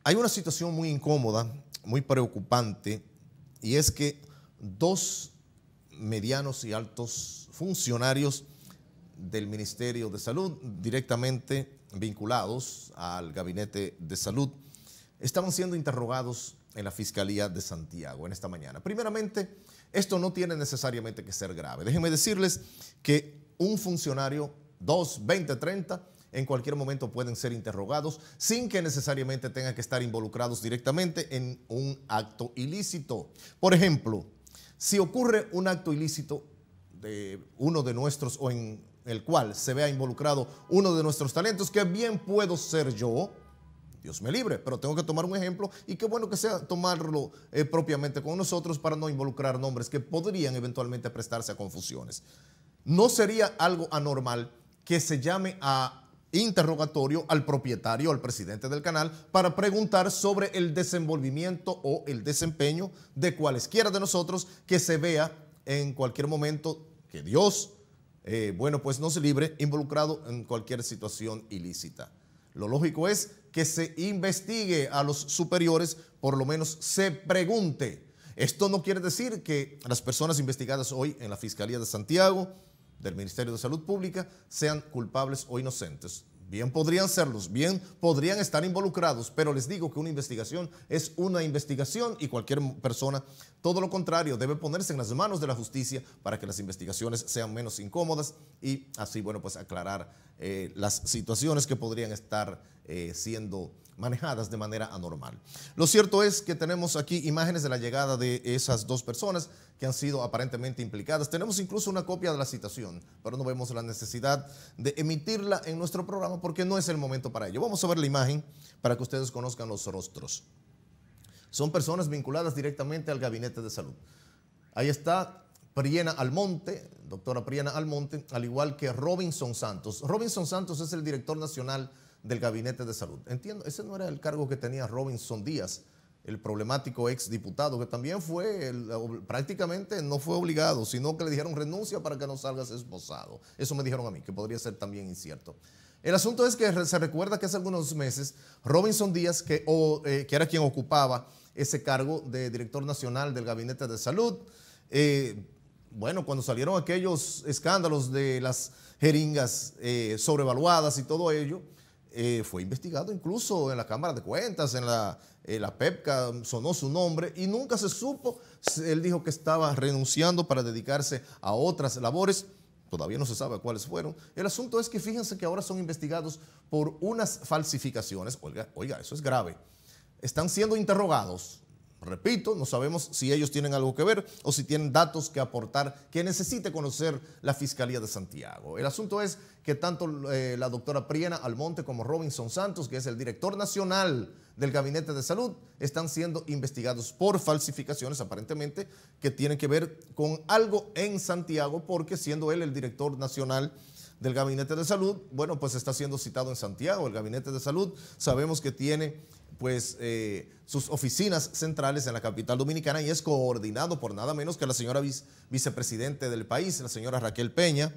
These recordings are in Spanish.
Hay una situación muy incómoda, muy preocupante, y es que dos medianos y altos funcionarios del Ministerio de Salud, directamente vinculados al Gabinete de Salud, estaban siendo interrogados en la Fiscalía de Santiago en esta mañana. Primeramente, esto no tiene necesariamente que ser grave. Déjenme decirles que un funcionario, 2, 20, 30, en cualquier momento pueden ser interrogados sin que necesariamente tengan que estar involucrados directamente en un acto ilícito. Por ejemplo, si ocurre un acto ilícito de uno de nuestros o en el cual se vea involucrado uno de nuestros talentos, que bien puedo ser yo, Dios me libre, pero tengo que tomar un ejemplo y qué bueno que sea tomarlo propiamente con nosotros para no involucrar nombres que podrían eventualmente prestarse a confusiones. No sería algo anormal que se llame a interrogatorio al propietario, al presidente del canal, para preguntar sobre el desenvolvimiento o el desempeño de cualesquiera de nosotros que se vea en cualquier momento que Dios, pues no se libre, involucrado en cualquier situación ilícita. Lo lógico es que se investigue a los superiores, por lo menos se pregunte. Esto no quiere decir que las personas investigadas hoy en la Fiscalía de Santiago, del Ministerio de Salud Pública, sean culpables o inocentes. Bien podrían serlos, bien podrían estar involucrados, pero les digo que una investigación es una investigación y cualquier persona, todo lo contrario, debe ponerse en las manos de la justicia para que las investigaciones sean menos incómodas y así, pues aclarar las situaciones que podrían estar siendo manejadas de manera anormal. Lo cierto es que tenemos aquí imágenes de la llegada de esas dos personas que han sido aparentemente implicadas. Tenemos incluso una copia de la citación, pero no vemos la necesidad de emitirla en nuestro programa porque no es el momento para ello. Vamos a ver la imagen para que ustedes conozcan los rostros. Son personas vinculadas directamente al Gabinete de Salud. Ahí está Priena Almonte, doctora Priena Almonte, al igual que Robinson Santos. Robinson Santos es el director nacional del Gabinete de Salud. Entiendo, ese no era el cargo que tenía Robinson Díaz, el problemático exdiputado, que también fue, prácticamente no fue obligado, sino que le dijeron renuncia para que no salgas esposado. Eso me dijeron a mí, que podría ser también incierto. El asunto es que se recuerda que hace algunos meses Robinson Díaz, que era quien ocupaba ese cargo de director nacional del Gabinete de Salud, cuando salieron aquellos escándalos de las jeringas sobrevaluadas y todo ello, fue investigado incluso en la Cámara de Cuentas, en la PEPCA, sonó su nombre y nunca se supo. Él dijo que estaba renunciando para dedicarse a otras labores. Todavía no se sabe cuáles fueron. El asunto es que fíjense que ahora son investigados por unas falsificaciones. Oiga, eso es grave. Están siendo interrogados. Repito, no sabemos si ellos tienen algo que ver o si tienen datos que aportar que necesite conocer la Fiscalía de Santiago. El asunto es que tanto la doctora Priena Almonte como Robinson Santos, que es el director nacional del Gabinete de Salud, están siendo investigados por falsificaciones aparentemente que tienen que ver con algo en Santiago, porque siendo él el director nacional del Gabinete de Salud, pues está siendo citado en Santiago. El Gabinete de Salud sabemos que tiene sus oficinas centrales en la capital dominicana y es coordinado por nada menos que la señora vicepresidente del país, la señora Raquel Peña.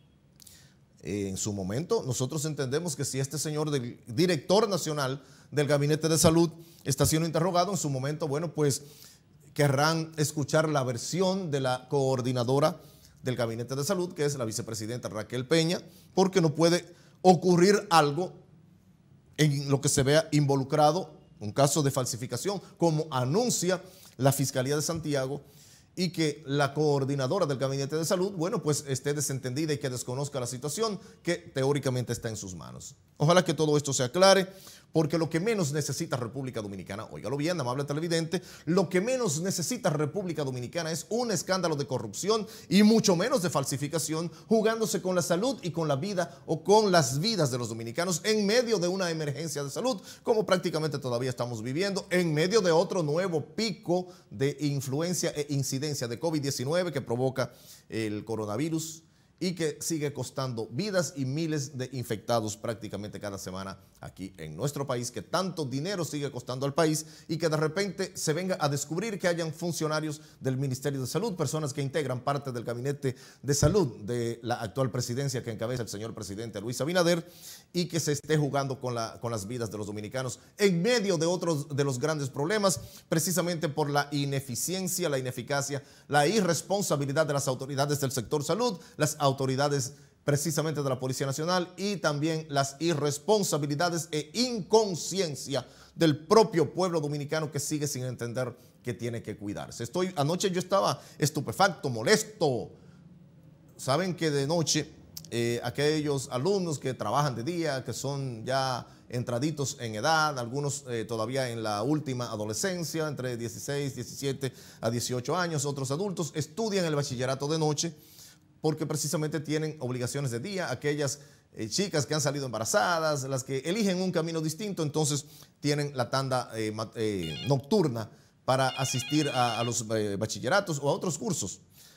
En su momento, nosotros entendemos que si este señor del director nacional del Gabinete de Salud está siendo interrogado, en su momento, querrán escuchar la versión de la coordinadora del Gabinete de Salud, que es la vicepresidenta Raquel Peña, porque no puede ocurrir algo en lo que se vea involucrado un caso de falsificación, como anuncia la Fiscalía de Santiago, y que la coordinadora del Gabinete de Salud, esté desentendida y que desconozca la situación que teóricamente está en sus manos. Ojalá que todo esto se aclare, porque lo que menos necesita República Dominicana, óigalo bien, amable televidente, lo que menos necesita República Dominicana es un escándalo de corrupción y mucho menos de falsificación, jugándose con la salud y con la vida o con las vidas de los dominicanos en medio de una emergencia de salud, como prácticamente todavía estamos viviendo, en medio de otro nuevo pico de influencia e incidencia de COVID-19 que provoca el coronavirus y que sigue costando vidas y miles de infectados prácticamente cada semana aquí en nuestro país, que tanto dinero sigue costando al país y que de repente se venga a descubrir que hayan funcionarios del Ministerio de Salud, personas que integran parte del gabinete de salud de la actual presidencia que encabeza el señor presidente Luis Abinader, y que se esté jugando con las vidas de los dominicanos en medio de otros de los grandes problemas, precisamente por la ineficiencia, la ineficacia, la irresponsabilidad de las autoridades del sector salud, las autoridades precisamente de la Policía Nacional, y también las irresponsabilidades e inconsciencia del propio pueblo dominicano, que sigue sin entender que tiene que cuidarse. Anoche yo estaba estupefacto, molesto. Saben que de noche aquellos alumnos que trabajan de día, que son ya entraditos en edad, algunos todavía en la última adolescencia, entre 16, 17 a 18 años, otros adultos, estudian el bachillerato de noche porque precisamente tienen obligaciones de día. Aquellas chicas que han salido embarazadas, las que eligen un camino distinto, entonces tienen la tanda nocturna para asistir a los bachilleratos o a otros cursos.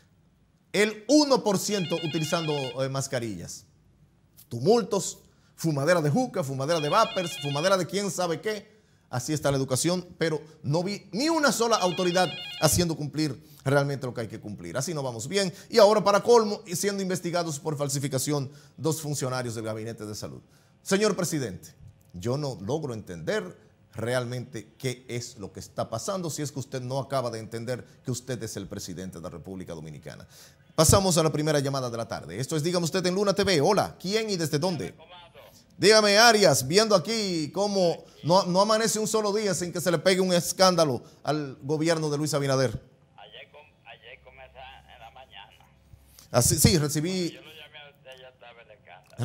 El 1% utilizando mascarillas. Tumultos, fumadera de juca, fumadera de vapers, fumadera de quién sabe qué. Así está la educación, pero no vi ni una sola autoridad haciendo cumplir realmente lo que hay que cumplir. Así no vamos bien. Y ahora, para colmo, siendo investigados por falsificación 2 funcionarios del Gabinete de Salud. Señor presidente, yo no logro entender realmente qué es lo que está pasando, si es que usted no acaba de entender que usted es el presidente de la República Dominicana. Pasamos a la primera llamada de la tarde. Esto es Dígame Usted en Luna TV. Hola, ¿quién y desde dónde? Dígame, Arias, viendo aquí cómo no amanece un solo día sin que se le pegue un escándalo al gobierno de Luis Abinader. Ayer comencé en la mañana. Así, sí, recibí. Yo lo llamé a usted, ya estaba el escándalo.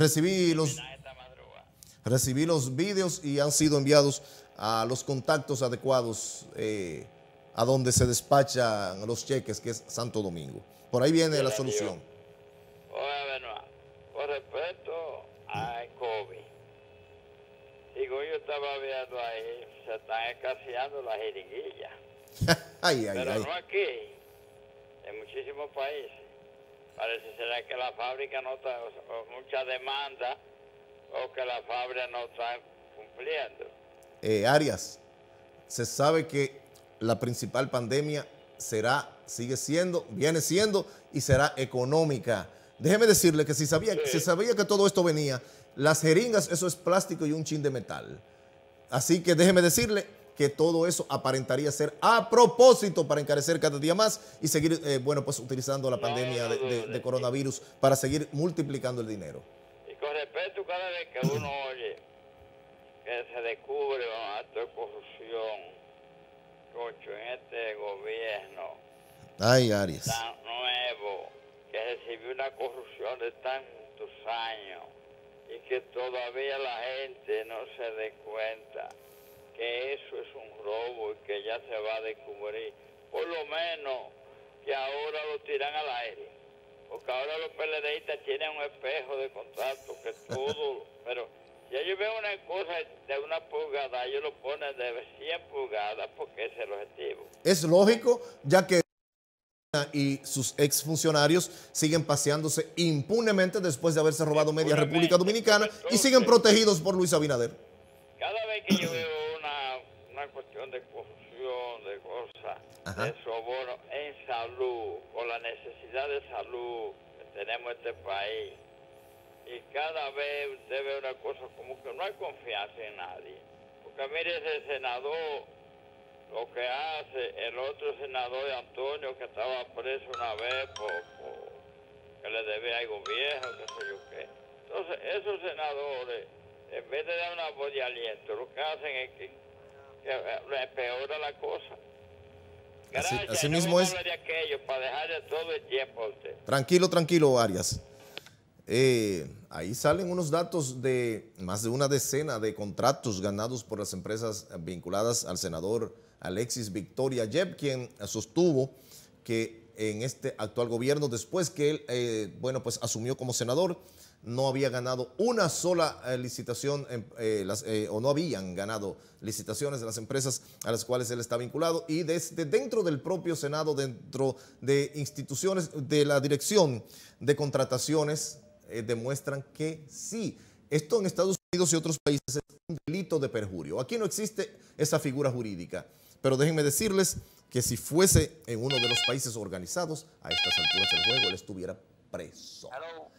Recibí los vídeos y han sido enviados a los contactos adecuados a donde se despachan los cheques, que es Santo Domingo. Por ahí viene la solución. Oye, Benoit, con respecto al COVID, digo, yo estaba viendo ahí, se están escaseando las jeringuillas. Pero no aquí, en muchísimos países. Parece ser que la fábrica no está, o mucha demanda, o que la fábrica no está cumpliendo. Arias, se sabe que la principal pandemia viene siendo y será económica. Déjeme decirle que si sabía que todo esto venía, las jeringas, eso es plástico y un chin de metal. Así que déjeme decirle que todo eso aparentaría ser a propósito para encarecer cada día más y seguir, pues utilizando la pandemia de coronavirus para seguir multiplicando el dinero. Y con respecto, cada vez que uno oye que se descubre un acto de corrupción, cocho, en este gobierno Arias, tan nuevo, que recibió una corrupción de tantos años y que todavía la gente no se dé cuenta que eso es un robo y que ya se va a descubrir, por lo menos que ahora lo tiran al aire, porque ahora los PLDistas tienen un espejo de contacto que todo, pero si ellos ven una cosa de una pulgada, ellos lo ponen de 100 pulgadas porque ese es el objetivo. Es lógico, ya que y sus exfuncionarios siguen paseándose impunemente después de haberse robado media República Dominicana y siguen protegidos por Luis Abinader. Cada vez que yo veo una cuestión de corrupción, de cosas, de soborno en salud, con la necesidad de salud que tenemos en este país, y cada vez usted ve una cosa como que no hay confianza en nadie. Porque mire ese senador, lo que hace, el otro senador Antonio, que estaba preso una vez que le debía algo viejo, qué sé yo qué. Entonces, esos senadores, en vez de dar una voz de aliento, lo que hacen es que le empeora la cosa. Gracias, así mismo es. De aquello, para dejarle todo el tiempo a usted. Tranquilo, Arias. Ahí salen unos datos de más de una decena de contratos ganados por las empresas vinculadas al senador Alexis Victoria Yep, quien sostuvo que en este actual gobierno, después que él pues asumió como senador, no había ganado una sola licitación, o no habían ganado licitaciones de las empresas a las cuales él está vinculado, y desde dentro del propio Senado, dentro de instituciones de la Dirección de Contrataciones, demuestran que sí. Esto en Estados Unidos y otros países es un delito de perjurio. Aquí no existe esa figura jurídica, pero déjenme decirles que si fuese en uno de los países organizados, a estas alturas del juego, él estuviera preso.